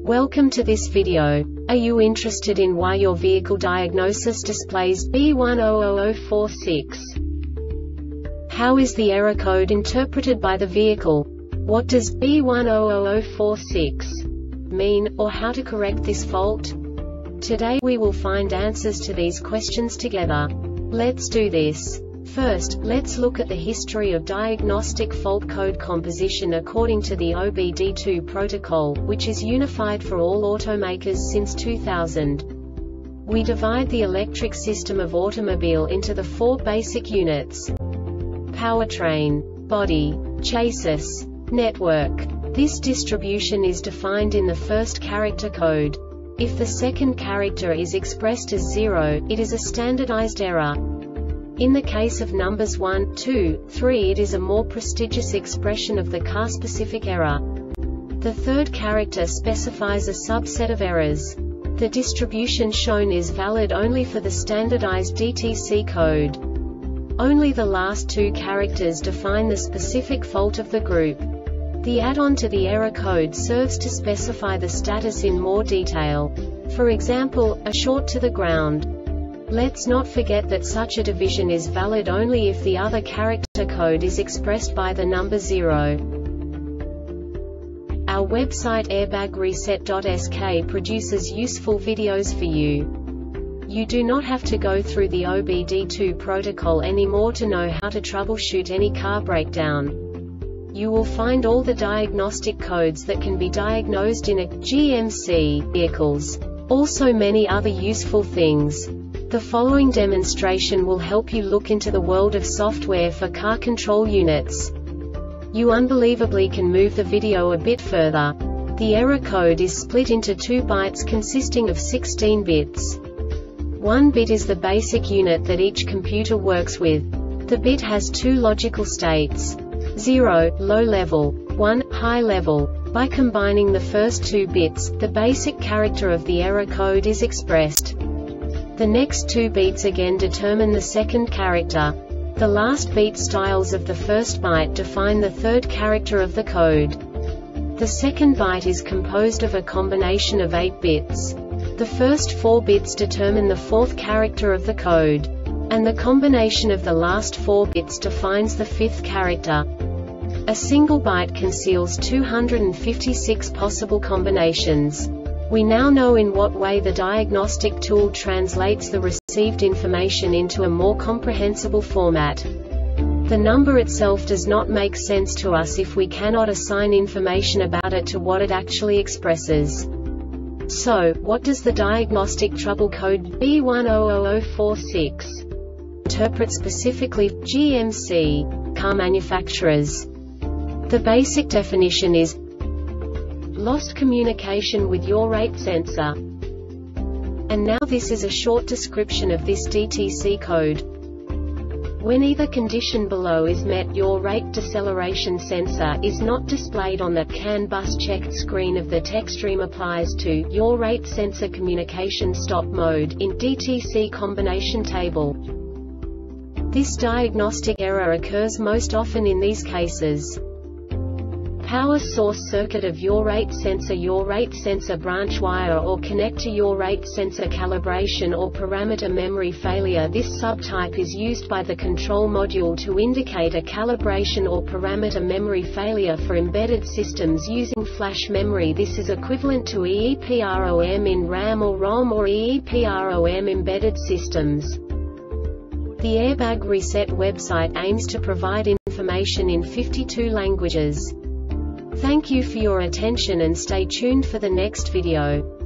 Welcome to this video. Are you interested in why your vehicle diagnosis displays B100046? How is the error code interpreted by the vehicle? What does B100046 mean, or how to correct this fault? Today we will find answers to these questions together. Let's do this. First, let's look at the history of diagnostic fault code composition according to the OBD2 protocol, which is unified for all automakers since 2000. We divide the electric system of automobile into the four basic units: powertrain, body, chassis, network. This distribution is defined in the first character code. If the second character is expressed as 0, it is a standardized error. In the case of numbers 1, 2, 3, it is a more prestigious expression of the car-specific error. The third character specifies a subset of errors. The distribution shown is valid only for the standardized DTC code. Only the last two characters define the specific fault of the group. The add-on to the error code serves to specify the status in more detail. For example, a short to the ground. Let's not forget that such a division is valid only if the other character code is expressed by the number 0. Our website airbagreset.sk produces useful videos for you. You do not have to go through the OBD2 protocol anymore to know how to troubleshoot any car breakdown. You will find all the diagnostic codes that can be diagnosed in a GMC vehicles. Also many other useful things. The following demonstration will help you look into the world of software for car control units. You unbelievably can move the video a bit further. The error code is split into 2 bytes consisting of 16 bits. 1 bit is the basic unit that each computer works with. The bit has 2 logical states: 0, low level, 1, high level. By combining the first 2 bits, the basic character of the error code is expressed. The next 2 beats again determine the second character. The last beat styles of the first byte define the third character of the code. The second byte is composed of a combination of 8 bits. The first 4 bits determine the fourth character of the code. And the combination of the last 4 bits defines the fifth character. A single byte conceals 256 possible combinations. We now know in what way the diagnostic tool translates the received information into a more comprehensible format. The number itself does not make sense to us if we cannot assign information about it to what it actually expresses. So, what does the diagnostic trouble code B100046 interpret specifically for GMC car manufacturers? The basic definition is lost communication with yaw rate sensor. And now this is a short description of this DTC code. When either condition below is met, yaw rate deceleration sensor is not displayed on the CAN bus checked screen of the TechStream applies to yaw rate sensor communication stop mode in DTC combination table. This diagnostic error occurs most often in these cases: power source circuit of yaw rate sensor branch wire or connector yaw rate sensor calibration or parameter memory failure. This subtype is used by the control module to indicate a calibration or parameter memory failure for embedded systems using flash memory. This is equivalent to EEPROM in RAM or ROM or EEPROM embedded systems. The Airbag Reset website aims to provide information in 52 languages. Thank you for your attention and stay tuned for the next video.